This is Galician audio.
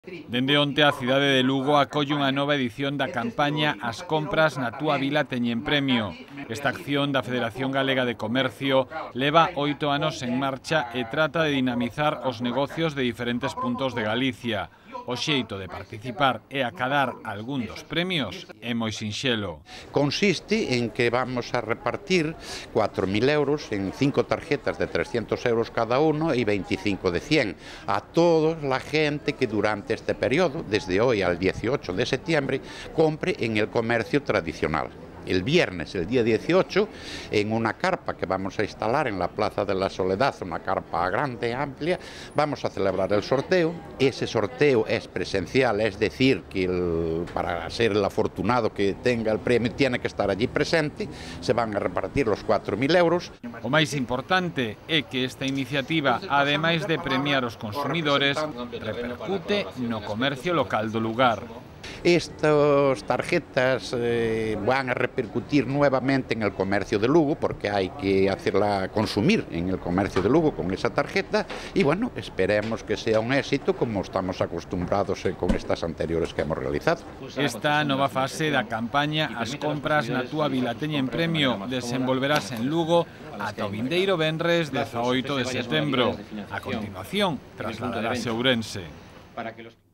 Dende onte a cidade de Lugo acolle unha nova edición da campaña As compras na túa vila teñen premio. Esta acción da Federación Galega de Comercio leva 8 anos en marcha e trata de dinamizar os negocios de diferentes puntos de Galicia. O xeito de participar e acadar algún dos premios é moi sinxelo. Consiste en que vamos a repartir 4.000 euros en 5 tarjetas de 300 euros cada uno y 25 de 100 a toda la gente que durante este periodo, desde hoy al 18 de septiembre, compre en el comercio tradicional. El viernes, el día 18, en una carpa que vamos a instalar en la Plaza de la Soledad, una carpa grande, amplia, vamos a celebrar el sorteo. Ese sorteo es presencial, es decir, que para ser el afortunado que tenga el premio tiene que estar allí presente. Se van a repartir los 4.000 euros. O máis importante é que esta iniciativa, ademais de premiar os consumidores, repercute no comercio local do lugar. Estas tarjetas van a repercutir nuevamente en el comercio de Lugo, porque hay que hacerla consumir en el comercio de Lugo con esa tarjeta, y bueno, esperemos que sea un éxito como estamos acostumbrados con estas anteriores que hemos realizado. Esta nova fase da campaña As compras na túa vila teñen premio desenvolverase en Lugo ata o vindeiro venres 18 de setembro. A continuación, trasladarase a Ourense.